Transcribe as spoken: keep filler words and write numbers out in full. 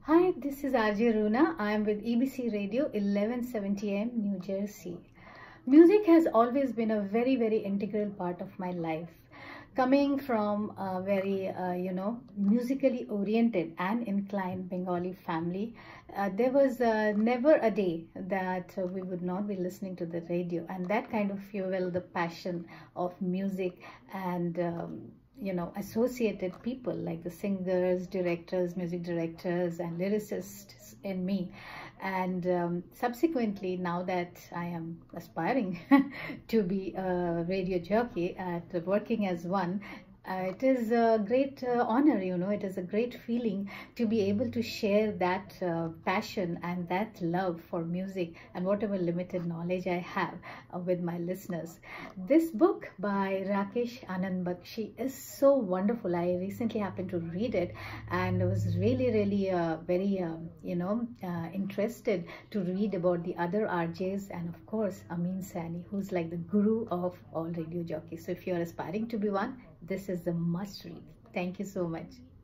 Hi, this is R J Runa. I am with E B C Radio eleven seventy A M New Jersey. Music has always been a very, very integral part of my life. Coming from a very, uh, you know, musically oriented and inclined Bengali family, uh, there was uh, never a day that uh, we would not be listening to the radio, and that kind of fuel the passion of music and um, you know, associated people like the singers, directors, music directors, and lyricists in me. And um, subsequently, now that I am aspiring to be a radio jockey and working as one, uh, it is a great uh, honor, you know, it is a great feeling to be able to share that uh, passion and that love for music and whatever limited knowledge I have uh, with my listeners. This book by Rakesh Anand Bakshi is so wonderful. I recently happened to read it and was really, really uh, very, um, you know, uh, interested to read about the other R Js and of course Amin Sani, who's like the guru of all radio jockeys. So if you're aspiring to be one, this is a must read. Thank you so much.